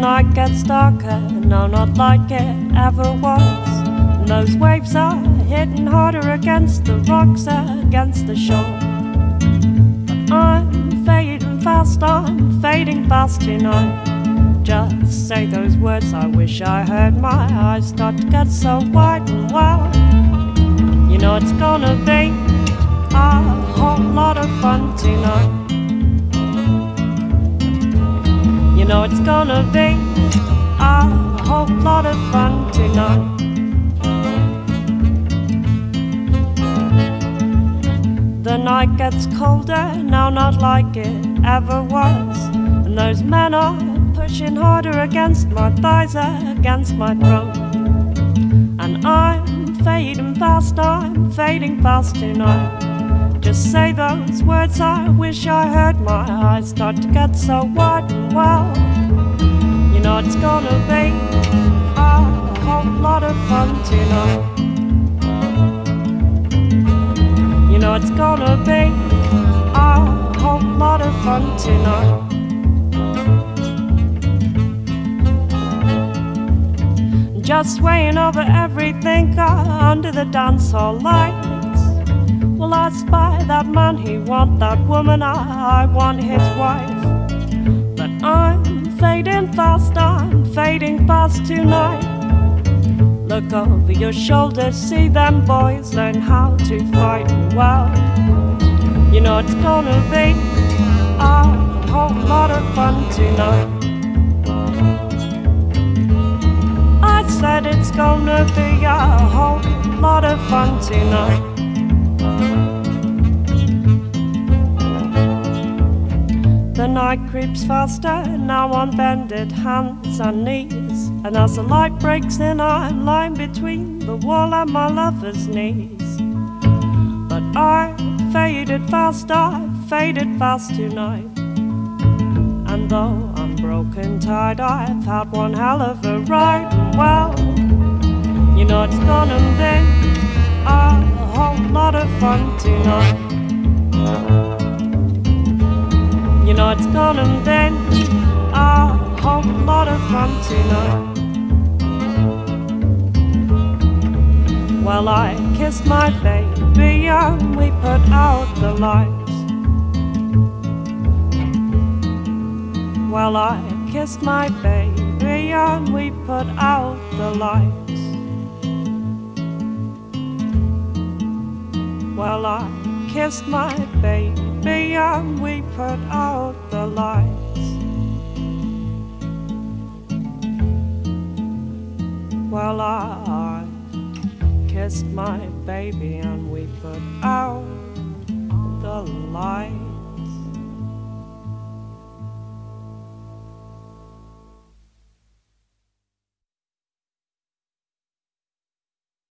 night gets darker, no, not like it ever was. And those waves are hitting harder against the rocks, against the shore. But I'm fading fast tonight. Just say those words, I wish I heard. My eyes start to get so wide and wild. You know it's gonna be a whole lot of fun tonight. You know it's gonna be a whole lot of fun tonight. The night gets colder, now not like it ever was. And those men are pushing harder against my thighs, against my throat. And I'm fading fast tonight. Just say those words, I wish I heard. My eyes start to get so wide and well. You know it's gonna be a whole lot of fun tonight. You know it's gonna be a whole lot of fun tonight. Just swaying over everything under the dance hall lights. Well, I spy that man, he want that woman, I want his wife. But I'm fading fast tonight. Look over your shoulder, see them boys learn how to fight well. You know it's gonna be a whole lot of fun tonight. I said it's gonna be a whole lot of fun tonight. The night creeps faster, now on bended hands and knees. And as the light breaks in, I'm lying between the wall and my lover's knees. But I faded fast tonight. And though I'm broken tired, I've had one hell of a ride. And well, you know it's gonna be a whole lot of fun tonight. You know it's gonna be a whole lot of fun tonight. Well, I kissed my baby and we put out the lights. Well, I kissed my baby and we put out the lights. Well, I kissed my baby and we put out the lights. Well, I kissed my baby and we put out the lights.